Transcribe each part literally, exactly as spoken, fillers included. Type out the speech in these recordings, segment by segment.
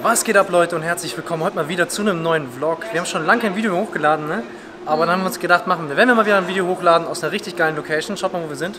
Was geht ab, Leute, und herzlich willkommen heute mal wieder zu einem neuen Vlog. Wir haben schon lange kein Video hochgeladen, ne? Aber dann haben wir uns gedacht, machen wir, wenn wir mal wieder ein Video hochladen aus einer richtig geilen Location. Schaut mal, wo wir sind.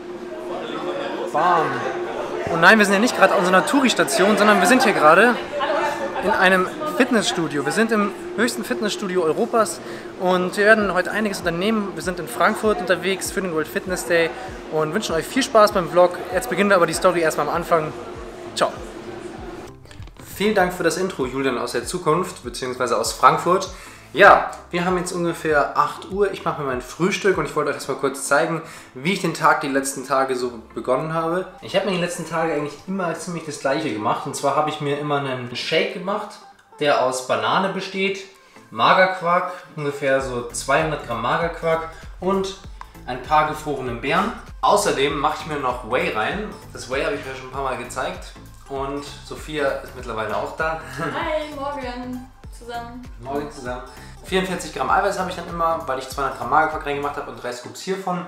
Bam. Und nein, wir sind ja nicht gerade auf so einer Touri-Station, sondern wir sind hier gerade in einem Fitnessstudio. Wir sind im höchsten Fitnessstudio Europas und wir werden heute einiges unternehmen. Wir sind in Frankfurt unterwegs für den World Fitness Day und wünschen euch viel Spaß beim Vlog. Jetzt beginnen wir aber die Story erstmal am Anfang. Ciao. Vielen Dank für das Intro, Julian aus der Zukunft, beziehungsweise aus Frankfurt. Ja, wir haben jetzt ungefähr acht Uhr. Ich mache mir mein Frühstück und ich wollte euch das mal kurz zeigen, wie ich den Tag die letzten Tage so begonnen habe. Ich habe mir die letzten Tage eigentlich immer ziemlich das Gleiche gemacht. Und zwar habe ich mir immer einen Shake gemacht, der aus Banane besteht, Magerquark, ungefähr so zweihundert Gramm Magerquark und ein paar gefrorene Beeren. Außerdem mache ich mir noch Whey rein. Das Whey habe ich ja schon ein paar Mal gezeigt. Und Sophia ist mittlerweile auch da. Hi, morgen zusammen. Morgen zusammen. vierundvierzig Gramm Eiweiß habe ich dann immer, weil ich zweihundert Gramm Magerquark reingemacht habe und drei Scoops hiervon.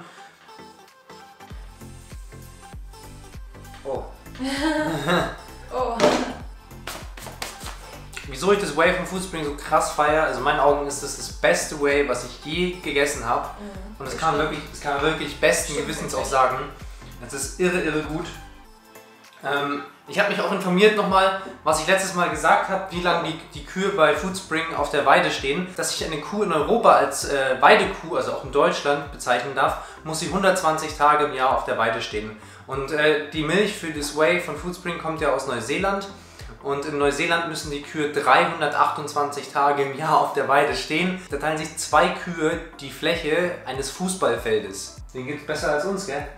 Oh. Oh. Wieso ich das Whey vom Foodspring so krass feiere, also in meinen Augen ist das das beste Whey, was ich je gegessen habe. Mhm. Und das kann man wirklich, das kann man wirklich besten Gewissens auch sagen. Das ist irre, irre gut. Ähm, ich habe mich auch informiert nochmal, was ich letztes Mal gesagt habe, wie lange die, die Kühe bei Foodspring auf der Weide stehen. Dass ich eine Kuh in Europa als äh, Weidekuh, also auch in Deutschland, bezeichnen darf, muss sie hundertzwanzig Tage im Jahr auf der Weide stehen. Und äh, die Milch für das Whey von Foodspring kommt ja aus Neuseeland. Und in Neuseeland müssen die Kühe dreihundertachtundzwanzig Tage im Jahr auf der Weide stehen. Da teilen sich zwei Kühe die Fläche eines Fußballfeldes. Den gibt es besser als uns, gell?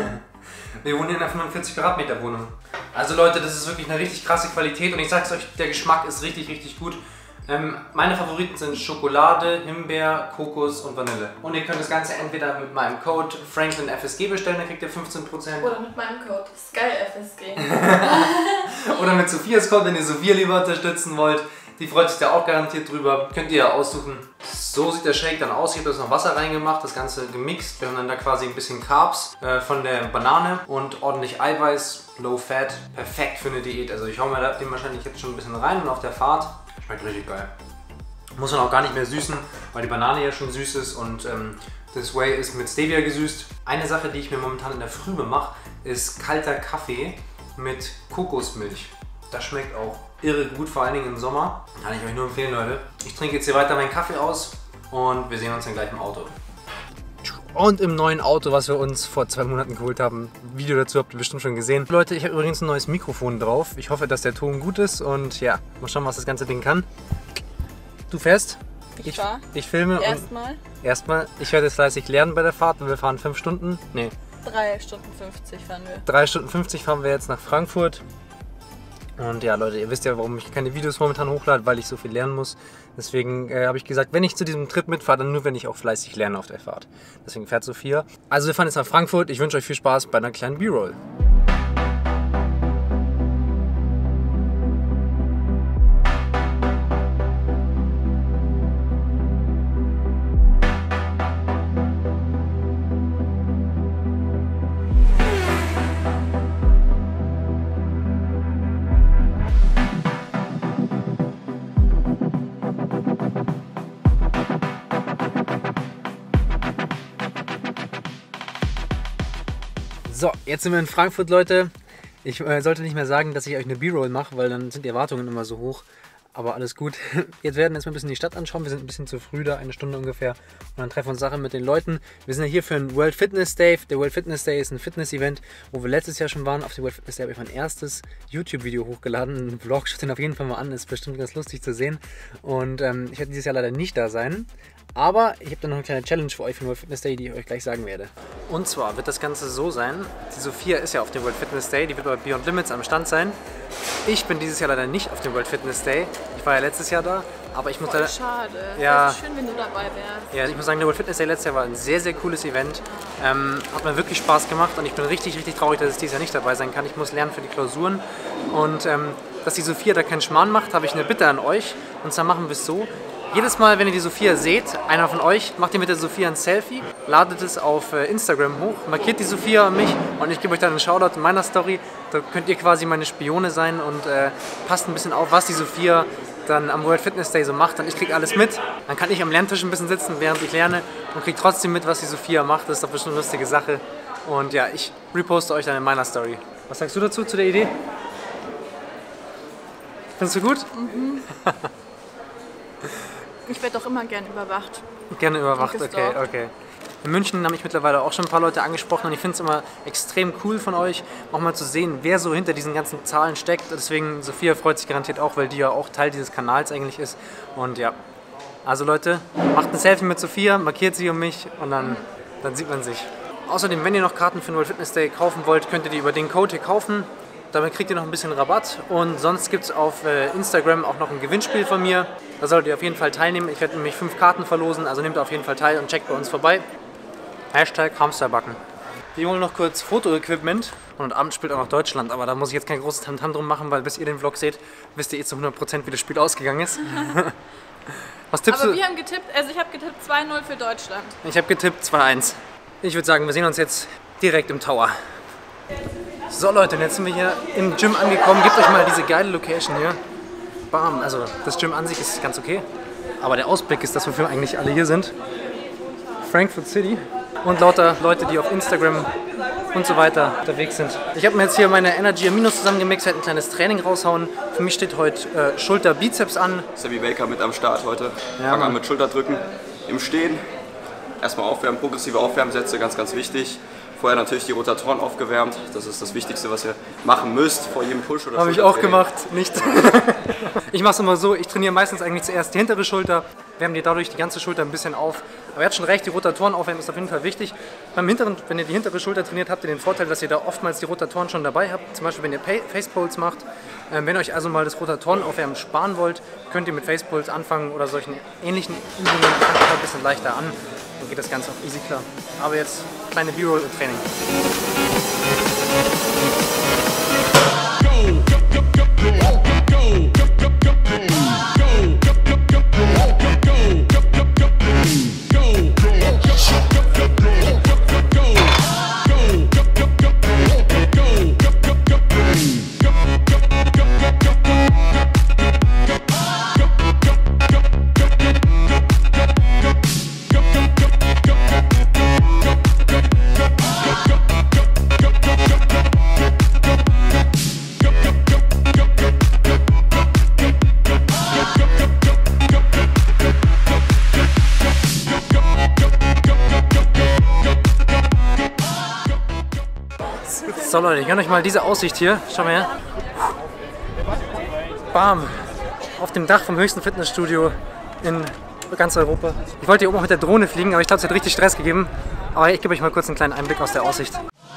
Wir wohnen in einer fünfundvierzig Quadratmeter Wohnung. Also Leute, das ist wirklich eine richtig krasse Qualität und ich sag's euch, der Geschmack ist richtig, richtig gut. Ähm, meine Favoriten sind Schokolade, Himbeer, Kokos und Vanille. Und ihr könnt das Ganze entweder mit meinem Code Franklin F S G bestellen, dann kriegt ihr fünfzehn Prozent. Oder mit meinem Code Sky F S G. Oder mit Sophias Code, wenn ihr Sophia lieber unterstützen wollt. Die freut sich da auch garantiert drüber. Könnt ihr ja aussuchen. So sieht der Shake dann aus. Ich habe jetzt noch Wasser reingemacht, das Ganze gemixt. Wir haben dann da quasi ein bisschen Carbs äh, von der Banane und ordentlich Eiweiß, Low Fat. Perfekt für eine Diät. Also ich hau mir den wahrscheinlich jetzt schon ein bisschen rein und auf der Fahrt. Schmeckt richtig geil. Muss man auch gar nicht mehr süßen, weil die Banane ja schon süß ist und ähm, das Whey ist mit Stevia gesüßt. Eine Sache, die ich mir momentan in der Früh mache, ist kalter Kaffee mit Kokosmilch. Das schmeckt auch irre gut, vor allen Dingen im Sommer. Kann ich euch nur empfehlen, Leute. Ich trinke jetzt hier weiter meinen Kaffee aus und wir sehen uns dann gleich im Auto. Und im neuen Auto, was wir uns vor zwei Monaten geholt haben. Video dazu habt ihr bestimmt schon gesehen. Leute, ich habe übrigens ein neues Mikrofon drauf. Ich hoffe, dass der Ton gut ist und ja, mal schauen, was das ganze Ding kann. Du fährst? Ich, ich fahr. Ich filme. Erstmal. Erstmal. Ich werde jetzt fleißig lernen bei der Fahrt, weil wir fahren fünf Stunden. Nee. drei Stunden fünfzig fahren wir. drei Stunden fünfzig fahren wir jetzt nach Frankfurt. Und ja, Leute, ihr wisst ja, warum ich keine Videos momentan hochlade, weil ich so viel lernen muss. Deswegen äh, habe ich gesagt, wenn ich zu diesem Trip mitfahre, dann nur, wenn ich auch fleißig lerne auf der Fahrt. Deswegen fährt Sophia. Also wir fahren jetzt nach Frankfurt. Ich wünsche euch viel Spaß bei einer kleinen B-Roll. So, jetzt sind wir in Frankfurt, Leute. Ich äh, sollte nicht mehr sagen, dass ich euch eine B-Roll mache, weil dann sind die Erwartungen immer so hoch. Aber alles gut. Jetzt werden wir jetzt mal ein bisschen die Stadt anschauen. Wir sind ein bisschen zu früh da, eine Stunde ungefähr. Und dann treffen wir uns Sachen mit den Leuten. Wir sind ja hier für einen World Fitness Day. Der World Fitness Day ist ein Fitness-Event, wo wir letztes Jahr schon waren. Auf dem World Fitness Day habe ich mein erstes YouTube-Video hochgeladen. Ein Vlog, schaut den auf jeden Fall mal an. Ist bestimmt ganz lustig zu sehen. Und ähm, ich werde dieses Jahr leider nicht da sein. Aber ich habe dann noch eine kleine Challenge für euch für den World Fitness Day, die ich euch gleich sagen werde. Und zwar wird das Ganze so sein, die Sophia ist ja auf dem World Fitness Day, die wird bei Beyond Limits am Stand sein. Ich bin dieses Jahr leider nicht auf dem World Fitness Day. Ich war ja letztes Jahr da, aber ich muss Voll da... schade. Ja, wäre schön, wenn du dabei wärst. Ja, ich muss sagen, der World Fitness Day letztes Jahr war ein sehr, sehr cooles Event. Ähm, hat mir wirklich Spaß gemacht und ich bin richtig, richtig traurig, dass ich dieses Jahr nicht dabei sein kann. Ich muss lernen für die Klausuren und ähm, dass die Sophia da keinen Schmarrn macht, habe ich eine Bitte an euch. Und zwar machen wir es so, Jedes Mal, wenn ihr die Sophia seht, einer von euch, macht ihr mit der Sophia ein Selfie, ladet es auf Instagram hoch, markiert die Sophia und mich und ich gebe euch dann einen Shoutout in meiner Story. Da könnt ihr quasi meine Spione sein und äh, passt ein bisschen auf, was die Sophia dann am World Fitness Day so macht. Und ich kriege alles mit. Dann kann ich am Lerntisch ein bisschen sitzen, während ich lerne und kriege trotzdem mit, was die Sophia macht. Das ist doch bestimmt eine lustige Sache. Und ja, ich reposte euch dann in meiner Story. Was sagst du dazu, zu der Idee? Findest du gut? Mhm. Ich werde doch immer gern überwacht. Gerne überwacht, okay, okay. In München habe ich mittlerweile auch schon ein paar Leute angesprochen und ich finde es immer extrem cool von euch, auch mal zu sehen, wer so hinter diesen ganzen Zahlen steckt. Deswegen, Sophia freut sich garantiert auch, weil die ja auch Teil dieses Kanals eigentlich ist. Und ja, also Leute, macht ein Selfie mit Sophia, markiert sie um mich und dann, dann sieht man sich. Außerdem, wenn ihr noch Karten für den World Fitness Day kaufen wollt, könnt ihr die über den Code hier kaufen. Damit kriegt ihr noch ein bisschen Rabatt und sonst gibt es auf äh, Instagram auch noch ein Gewinnspiel von mir. Da solltet ihr auf jeden Fall teilnehmen. Ich werde nämlich fünf Karten verlosen, also nehmt auf jeden Fall teil und checkt bei uns vorbei. Hashtag Hamsterbacken. Wir holen noch kurz Fotoequipment und abends spielt auch noch Deutschland, aber da muss ich jetzt kein großes Tamtam drum machen, weil bis ihr den Vlog seht, wisst ihr eh zu hundert Prozent, wie das Spiel ausgegangen ist. Was tippst Aber du? wir haben getippt, also ich habe getippt zwei null für Deutschland. Ich habe getippt zwei eins. Ich würde sagen, wir sehen uns jetzt direkt im Tower. So Leute, und jetzt sind wir hier im Gym angekommen. Gebt euch mal diese geile Location hier. Bam, also das Gym an sich ist ganz okay. Aber der Ausblick ist das, wofür eigentlich alle hier sind. Frankfurt City. Und lauter Leute, die auf Instagram und so weiter unterwegs sind. Ich habe mir jetzt hier meine Energy Aminos zusammengemixt, werde ein kleines Training raushauen. Für mich steht heute äh, Schulter-Bizeps an. Sammy Baker mit am Start heute. Ja, Fangen an mit Schulterdrücken im Stehen. Erstmal aufwärmen, progressive Aufwärmsätze, ganz, ganz wichtig. Vorher natürlich die Rotatoren aufgewärmt. Das ist das Wichtigste, was ihr machen müsst vor jedem Push oder Habe ich auch gemacht, nicht. Ich mache es immer so, ich trainiere meistens eigentlich zuerst die hintere Schulter, wärme dir dadurch die ganze Schulter ein bisschen auf. Aber ihr habt schon recht, die Rotatoren aufwärmen ist auf jeden Fall wichtig. Beim hinteren, wenn ihr die hintere Schulter trainiert, habt ihr den Vorteil, dass ihr da oftmals die Rotatoren schon dabei habt. Zum Beispiel, wenn ihr Facepulls macht. Ähm, wenn ihr euch also mal das Rotatorenaufwärmen sparen wollt, könnt ihr mit Facepulls anfangen oder solchen ähnlichen Übungen, fangt ein bisschen leichter an. Dann geht das Ganze auch easy klar. Aber jetzt kleine B-Roll-Training. So Leute, ich gönne euch mal diese Aussicht hier. Schau mal her. Bam! Auf dem Dach vom höchsten Fitnessstudio in ganz Europa. Ich wollte hier oben auch mit der Drohne fliegen, aber ich glaube, es hat richtig Stress gegeben. Aber ich gebe euch mal kurz einen kleinen Einblick aus der Aussicht.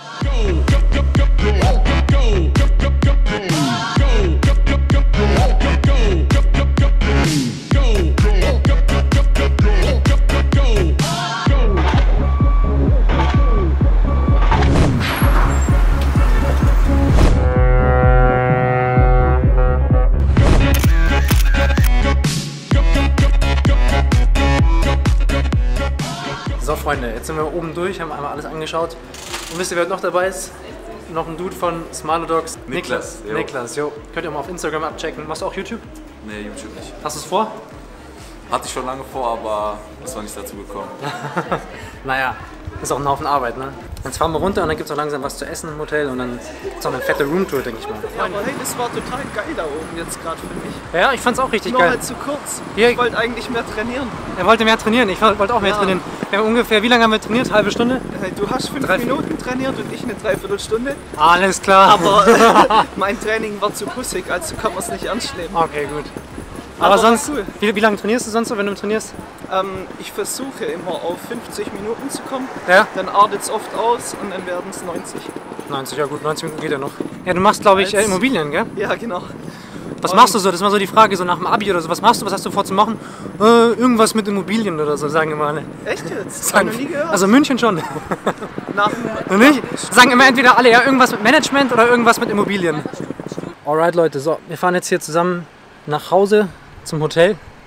So Freunde, jetzt sind wir oben durch, haben einmal alles angeschaut. Und wisst ihr, wer noch dabei ist? Noch ein Dude von Smarlodogs. Niklas. Niklas, Niklas, jo. Könnt ihr mal auf Instagram abchecken. Machst du auch YouTube? Nee, YouTube nicht. Hast du es vor? Hatte ich schon lange vor, aber ist noch nicht dazu gekommen. Naja, ist auch ein Haufen Arbeit, ne? Jetzt fahren wir runter und dann gibt es auch langsam was zu essen im Hotel und dann gibt es auch eine fette Roomtour, denke ich mal. Ja, aber hey, das war total geil da oben jetzt gerade für mich. Ja, ich fand's auch richtig Nur geil. halt zu kurz. Hier- Ich wollte eigentlich mehr trainieren. Er wollte mehr trainieren, ich wollte auch mehr Ja. trainieren. Wir haben ungefähr, wie lange haben wir trainiert? Halbe Stunde? Hey, Du hast fünf Drei- Minuten trainiert und ich eine Dreiviertelstunde. Alles klar. Aber mein Training war zu pussig, also kann man es nicht ernst nehmen. Okay, gut. Aber, Aber war sonst, cool. wie, wie lange trainierst du sonst so, wenn du trainierst? Ähm, ich versuche immer auf fünfzig Minuten zu kommen. Ja? Dann artet es oft aus und dann werden es neunzig. neunzig, ja gut, neunzig Minuten geht ja noch. Ja, du machst, glaube ich, äh, Als- Immobilien, gell? Ja, genau. Was Und- machst du so? Das ist mal so die Frage, so nach dem Abi oder so. Was machst du, was hast du vor zu machen? Äh, irgendwas mit Immobilien oder so, sagen immer alle. Echt jetzt? Hab Sagen, ich noch nie gehört. also München schon. Nach Noch nicht? Sagen immer entweder alle, ja, irgendwas mit Management oder irgendwas mit Immobilien. Alright Leute, so, wir fahren jetzt hier zusammen nach Hause zum Hotel.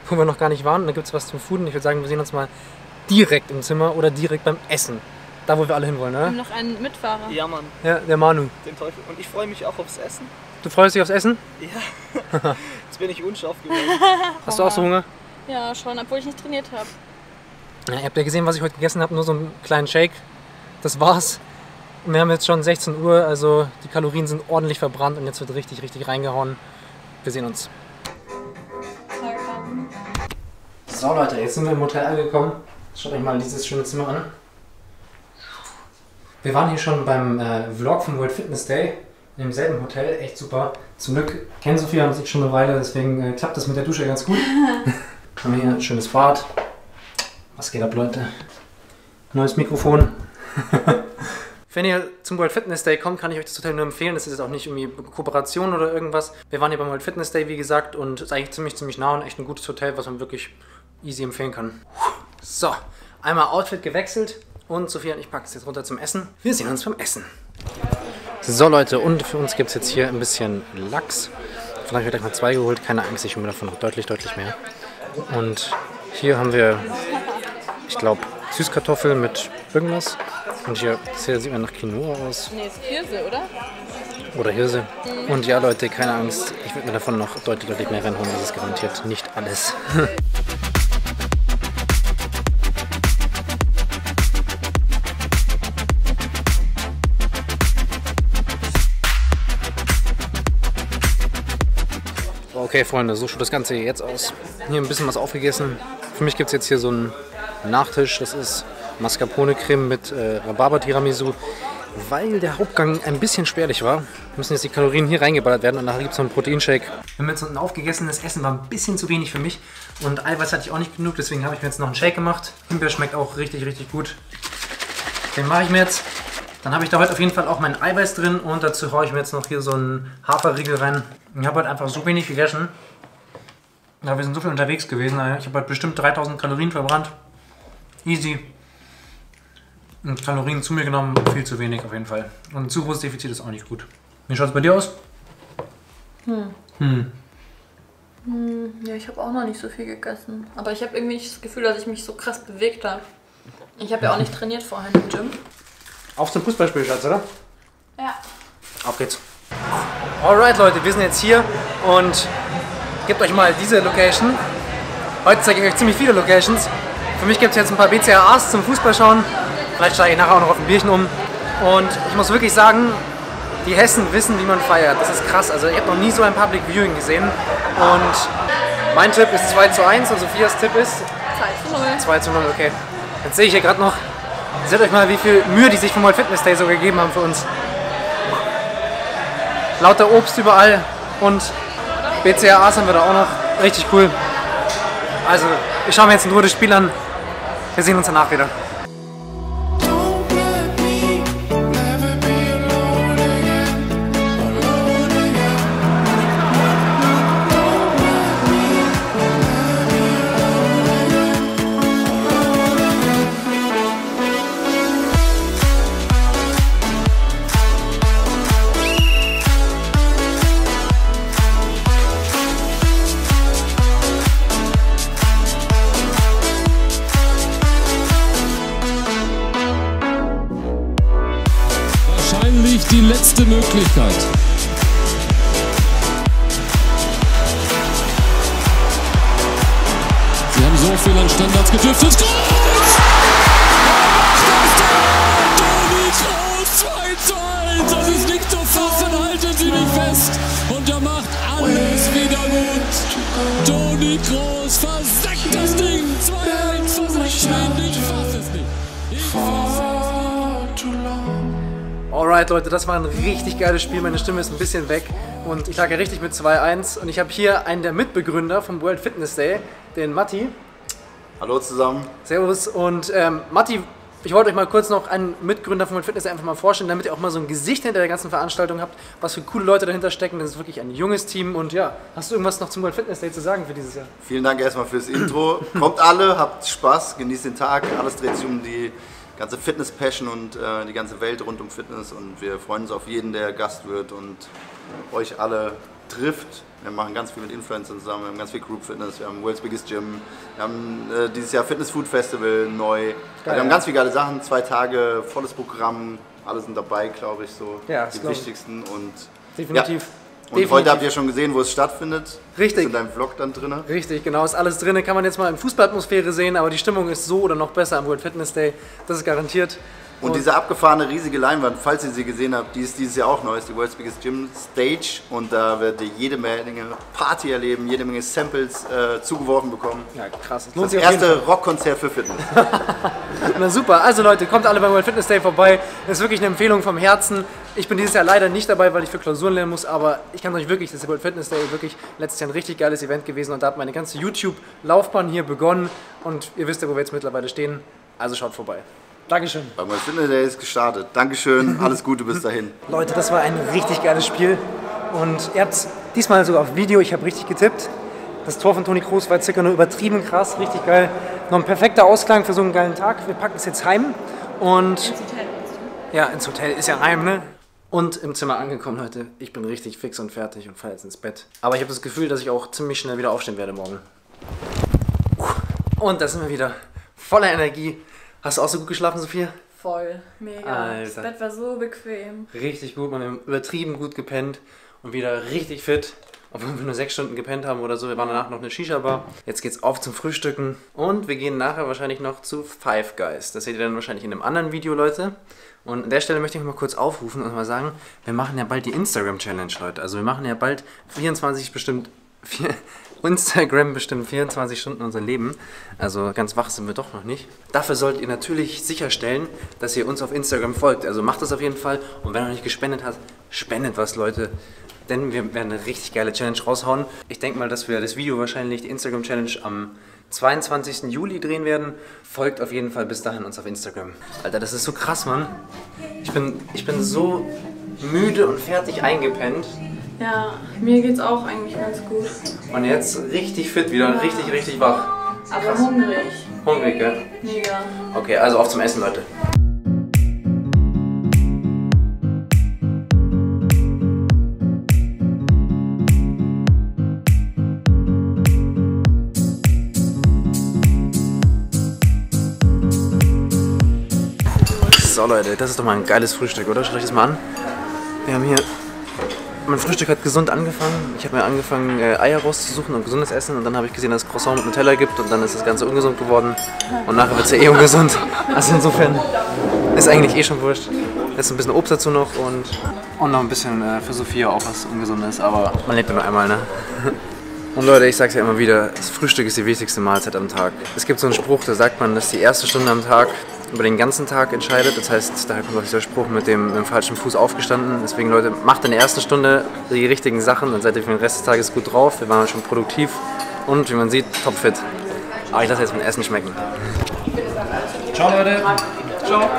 wo wir noch gar nicht waren. Da gibt es was zum Fooden. Ich würde sagen, wir sehen uns mal direkt im Zimmer oder direkt beim Essen. Da, wo wir alle hinwollen, oder? Wir haben noch einen Mitfahrer. Ja, Mann. Ja, der Manu. Den Teufel. Und ich freue mich auch aufs Essen. Du freust dich aufs Essen? Ja. Jetzt bin ich unscharf geworden. Hast du auch so Hunger? Ja, schon, obwohl ich nicht trainiert habe. Ja, ihr habt ja gesehen, was ich heute gegessen habe. Nur so einen kleinen Shake. Das war's. Wir haben jetzt schon sechzehn Uhr, also die Kalorien sind ordentlich verbrannt und jetzt wird richtig, richtig reingehauen. Wir sehen uns. So Leute, jetzt sind wir im Hotel angekommen. Schaut euch mal dieses schöne Zimmer an. Wir waren hier schon beim äh, Vlog vom World Fitness Day in demselben Hotel, echt super. Zum Glück kennen Sophia und ich schon eine Weile, deswegen äh, klappt das mit der Dusche ganz gut. Haben wir hier ein schönes Bad. Was geht ab, Leute? Neues Mikrofon. Wenn ihr zum World Fitness Day kommt, kann ich euch das Hotel nur empfehlen. Das ist jetzt auch nicht irgendwie Kooperation oder irgendwas. Wir waren hier beim World Fitness Day, wie gesagt, und es ist eigentlich ziemlich, ziemlich nah und echt ein gutes Hotel, was man wirklich easy empfehlen kann. So, einmal Outfit gewechselt und Sophia und ich packen es jetzt runter zum Essen. Wir sehen uns beim Essen. So Leute, und für uns gibt es jetzt hier ein bisschen Lachs. Vielleicht habe ich gleich mal zwei geholt. Keine Angst, ich hole mir davon noch deutlich, deutlich mehr. Und hier haben wir, ich glaube, Süßkartoffeln mit irgendwas. Und hier, das hier sieht man nach Quinoa aus. Nee, ist Hirse, oder? Oder Hirse. Mhm. Und ja Leute, keine Angst, ich würde mir davon noch deutlich, deutlich mehr reinholen. Das ist garantiert nicht alles. Okay Freunde, so schaut das Ganze hier jetzt aus. Hier ein bisschen was aufgegessen. Für mich gibt es jetzt hier so einen Nachtisch. Das ist Mascarpone-Creme mit äh, Rhabarber-Tiramisu. Weil der Hauptgang ein bisschen spärlich war, müssen jetzt die Kalorien hier reingeballert werden und nachher gibt es noch einen Proteinshake. Wir haben jetzt unten aufgegessen, das Essen war ein bisschen zu wenig für mich und Eiweiß hatte ich auch nicht genug, deswegen habe ich mir jetzt noch einen Shake gemacht. Himbeer schmeckt auch richtig, richtig gut. Den mache ich mir jetzt. Dann habe ich da heute auf jeden Fall auch mein Eiweiß drin und dazu haue ich mir jetzt noch hier so einen Haferriegel rein. Ich habe heute einfach so wenig gegessen. Ja, wir sind so viel unterwegs gewesen. Ich habe heute bestimmt dreitausend Kalorien verbrannt. Easy. Und Kalorien zu mir genommen, viel zu wenig auf jeden Fall. Und ein zu großes Defizit ist auch nicht gut. Wie schaut es bei dir aus? Hm. Hm. Hm, ja, ich habe auch noch nicht so viel gegessen. Aber ich habe irgendwie nicht das Gefühl, dass ich mich so krass bewegt habe. Ich habe ja auch nicht trainiert vorhin im Gym. Auf zum Fußballspiel, Schatz, oder? Ja. Auf geht's. Alright Leute, wir sind jetzt hier und gebt euch mal diese Location. Heute zeige ich euch ziemlich viele Locations. Für mich gibt es jetzt ein paar B C A As zum Fußball schauen. Vielleicht steige ich nachher auch noch auf ein Bierchen um. Und ich muss wirklich sagen, die Hessen wissen, wie man feiert. Das ist krass. Also ich habe noch nie so ein Public Viewing gesehen. Und mein Tipp ist zwei zu eins und Sophias Tipp ist zwei zu null. zwei zu null, okay. Jetzt sehe ich hier gerade noch. Seht euch mal, wie viel Mühe die sich vom World Fitness Day so gegeben haben für uns. Lauter Obst überall und B C A As haben wir da auch noch. Richtig cool. Also, ich schaue mir jetzt in Ruhe das Spiel an. Wir sehen uns danach wieder. Die letzte Möglichkeit. Sie haben so viel an Standards gedürftet. Toni Kroos zwei zu eins. Das ist nicht zu fassen. Halten Sie mich fest. Und er macht alles wieder gut. Toni Kroos versenkt das Ding. zwei eins für sechzehn. Ich fasse es nicht. Ich fasse es nicht. Alright Leute, das war ein richtig geiles Spiel, meine Stimme ist ein bisschen weg und ich lag ja richtig mit zwei eins und ich habe hier einen der Mitbegründer vom World Fitness Day, den Matti. Hallo zusammen. Servus und ähm, Matti, ich wollte euch mal kurz noch einen Mitgründer vom World Fitness Day einfach mal vorstellen, damit ihr auch mal so ein Gesicht hinter der ganzen Veranstaltung habt, was für coole Leute dahinter stecken, das ist wirklich ein junges Team und ja, hast du irgendwas noch zum World Fitness Day zu sagen für dieses Jahr? Vielen Dank erstmal fürs Intro, kommt alle, habt Spaß, genießt den Tag, alles dreht sich um die ganze Fitness-Passion und äh, die ganze Welt rund um Fitness und wir freuen uns auf jeden, der Gast wird und euch alle trifft. Wir machen ganz viel mit Influencern zusammen, wir haben ganz viel Group Fitness, wir haben World's Biggest Gym, wir haben äh, dieses Jahr Fitness Food Festival neu. Also wir haben ganz viele geile Sachen, zwei Tage, volles Programm, alle sind dabei, glaube ich, so ja, die wichtigsten. Und, definitiv. Ja. Und Definitiv. heute habt ihr schon gesehen, wo es stattfindet. Richtig. Ist in deinem Vlog dann drin. Richtig, genau, ist alles drin. Kann man jetzt mal in Fußballatmosphäre sehen, aber die Stimmung ist so oder noch besser am World Fitness Day. Das ist garantiert. Und, und diese abgefahrene riesige Leinwand, falls ihr sie gesehen habt, die ist dieses Jahr auch neu, ist die World's Biggest Gym Stage. Und da werdet ihr jede Menge Party erleben, jede Menge Samples äh, zugeworfen bekommen. Ja, krass. Das, das erste Rockkonzert für Fitness. Na super, also Leute, kommt alle beim World Fitness Day vorbei. Das ist wirklich eine Empfehlung vom Herzen. Ich bin dieses Jahr leider nicht dabei, weil ich für Klausuren lernen muss, aber ich kann euch wirklich, das ist World Fitness Day wirklich letztes Jahr ein richtig geiles Event gewesen und da hat meine ganze YouTube-Laufbahn hier begonnen und ihr wisst ja, wo wir jetzt mittlerweile stehen, also schaut vorbei. Dankeschön. Beim World Fitness Day ist gestartet. Dankeschön, alles Gute bis dahin. Leute, das war ein richtig geiles Spiel und ihr habt es diesmal sogar auf Video, ich habe richtig getippt. Das Tor von Toni Kroos war circa nur übertrieben krass, richtig geil. Noch ein perfekter Ausklang für so einen geilen Tag. Wir packen es jetzt heim und... Ins Hotel. Ja, ins Hotel ist ja heim, ne? Und im Zimmer angekommen, Leute. Ich bin richtig fix und fertig und fahre jetzt ins Bett. Aber ich habe das Gefühl, dass ich auch ziemlich schnell wieder aufstehen werde morgen. Und da sind wir wieder. Voller Energie. Hast du auch so gut geschlafen, Sophia? Voll. Mega. Alter. Das Bett war so bequem. Richtig gut. Wir haben übertrieben gut gepennt und wieder richtig fit. Obwohl wir nur sechs Stunden gepennt haben oder so. Wir waren danach noch eine Shisha-Bar. Jetzt geht's auf zum Frühstücken. Und wir gehen nachher wahrscheinlich noch zu Five Guys. Das seht ihr dann wahrscheinlich in einem anderen Video, Leute. Und an der Stelle möchte ich mal kurz aufrufen und mal sagen, wir machen ja bald die Instagram-Challenge, Leute. Also wir machen ja bald vierundzwanzig bestimmt... Vier, Instagram bestimmt vierundzwanzig Stunden unser Leben. Also ganz wach sind wir doch noch nicht. Dafür solltet ihr natürlich sicherstellen, dass ihr uns auf Instagram folgt. Also macht das auf jeden Fall. Und wenn ihr noch nicht gespendet habt, spendet was, Leute. Denn wir werden eine richtig geile Challenge raushauen. Ich denke mal, dass wir das Video wahrscheinlich, die Instagram-Challenge, am zweiundzwanzigsten Juli drehen werden. Folgt auf jeden Fall bis dahin uns auf Instagram. Alter, das ist so krass, Mann. Ich bin, ich bin so müde und fertig eingepennt. Ja, mir geht's auch eigentlich ganz gut. Und jetzt richtig fit wieder, ja. richtig, richtig wach. Aber krass. Hungrig. Hungrig, gell? Mega. Okay, also auf zum Essen, Leute. So Leute, das ist doch mal ein geiles Frühstück, oder? Schaut euch das mal an. Wir haben hier... Mein Frühstück hat gesund angefangen. Ich habe mir angefangen, äh, Eier rauszusuchen und gesundes Essen. Und dann habe ich gesehen, dass es Croissant mit Nutella gibt. Und dann ist das Ganze ungesund geworden. Und nachher wird es ja eh ungesund. Also insofern ist eigentlich eh schon wurscht. Jetzt ein bisschen Obst dazu noch und, und noch ein bisschen äh, für Sophia auch was Ungesundes. Aber man lebt ja nur einmal, ne? Und Leute, ich sag's ja immer wieder, das Frühstück ist die wichtigste Mahlzeit am Tag. Es gibt so einen Spruch, da sagt man, dass die erste Stunde am Tag über den ganzen Tag entscheidet. Das heißt, daher kommt auch dieser Spruch mit dem, mit dem falschen Fuß aufgestanden. Deswegen, Leute, macht in der ersten Stunde die richtigen Sachen, dann seid ihr für den Rest des Tages gut drauf. Wir waren schon produktiv und wie man sieht, topfit. Aber ich lasse jetzt mein Essen schmecken. Ciao, Leute. Ciao.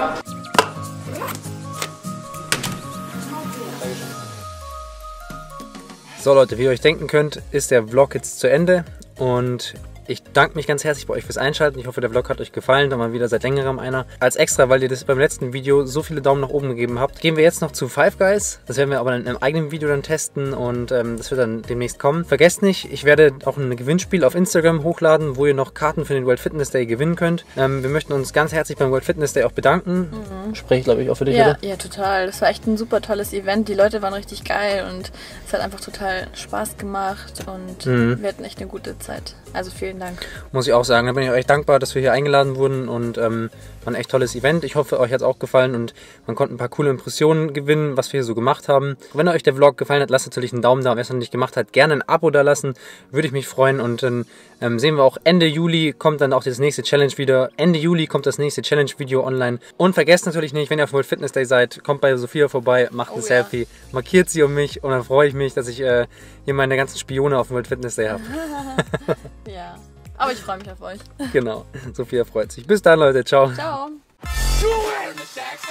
So Leute, wie ihr euch denken könnt, ist der Vlog jetzt zu Ende und ich danke mich ganz herzlich bei euch fürs Einschalten. Ich hoffe, der Vlog hat euch gefallen. Da mal wieder seit längerem einer. Als extra, weil ihr das beim letzten Video so viele Daumen nach oben gegeben habt, gehen wir jetzt noch zu Five Guys. Das werden wir aber in einem eigenen Video dann testen und ähm, das wird dann demnächst kommen. Vergesst nicht, ich werde auch ein Gewinnspiel auf Instagram hochladen, wo ihr noch Karten für den World Fitness Day gewinnen könnt. Ähm, wir möchten uns ganz herzlich beim World Fitness Day auch bedanken. Mhm. Spreche ich, glaube ich, auch für dich, ja, oder? Ja, total. Das war echt ein super tolles Event. Die Leute waren richtig geil und es hat einfach total Spaß gemacht und mhm. wir hatten echt eine gute Zeit. Also vielen Dank. Muss ich auch sagen, da bin ich euch dankbar, dass wir hier eingeladen wurden und ähm, war ein echt tolles Event. Ich hoffe, euch hat es auch gefallen und man konnte ein paar coole Impressionen gewinnen, was wir hier so gemacht haben. Wenn euch der Vlog gefallen hat, lasst natürlich einen Daumen da. Wer es noch nicht gemacht hat, gerne ein Abo da lassen, würde ich mich freuen. Und dann ähm, sehen wir auch Ende Juli kommt dann auch das nächste Challenge wieder. Ende Juli kommt das nächste Challenge-Video online. Und vergesst natürlich nicht, wenn ihr auf World Fitness Day seid, kommt bei Sophia vorbei, macht ein oh, Selfie, ja. markiert sie um mich und dann freue ich mich, dass ich äh, hier meine ganzen Spione auf dem World Fitness Day habe. Ja. Aber ich freue mich auf euch. Genau, Sophia freut sich. Bis dann, Leute. Ciao. Ciao.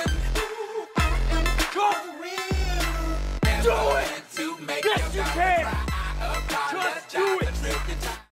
Do it! Do it! Yes, you can!